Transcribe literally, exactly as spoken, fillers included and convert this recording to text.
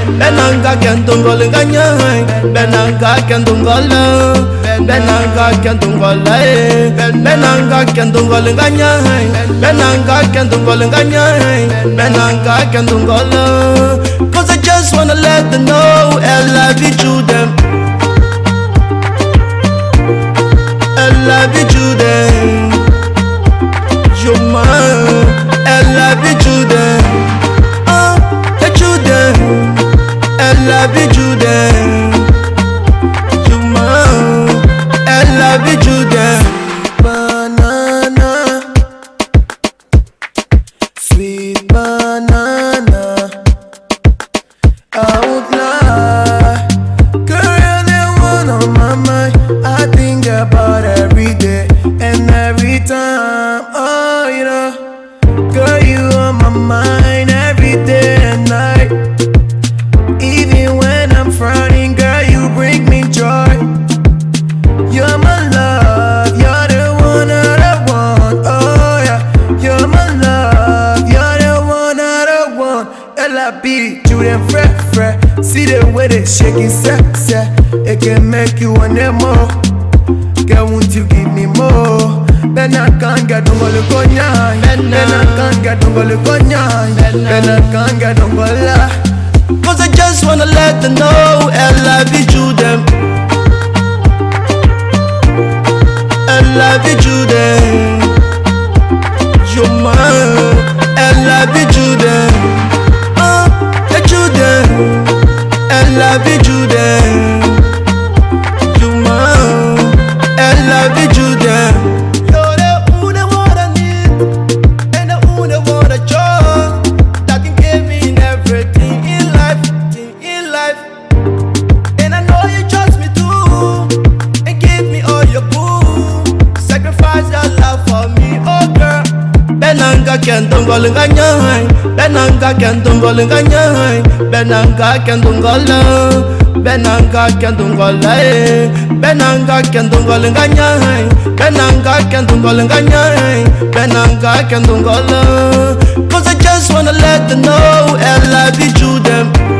Benanga kentungol nganyai, benanga kentungol, benanga kentungol, benanga kentungol nganyai, benanga kentungol nganyai, benanga kentungol. Cause I just wanna let them know L I B to them, L I B to them. You're mine, L I B to them, oh, to them. L I B to them, you mine, L I B to them. Banana, sweet banana, I won't lie. Girl, you're the one on my mind. I think about every day and every time. Oh, you know, girl, you on my mind every day and night. Even when I'm frowning, girl, you bring me joy. You're my love, you're the one that I want. Oh yeah, you're my love, you're the one that I want. L I B, you them fresh, fresh. See the way they shaking, sex, it can make you want them more. Girl, won't you give me more? Then I can't get on the conya. Then I can't get on the conya. Then I can't get on the. Cause I just wanna let them know L I B to them, L I B to them. You're mine, L I B to them, oh, to them. L I B to them, you're mine, L I B to them. You're the only one I need, and the only one I chose, that can give me everything in life, in life. And I know you trust me too, and give me all your boo. Sacrifice your love for me, oh girl. Benanga kentungol nganyai, benanga kentungol nganyai, benanga kentungol, benanga kentungol, benanga kentungol nganyai, benanga kentungol nganyai, benanga kentungol. Cause I just wanna let them know L I B to them,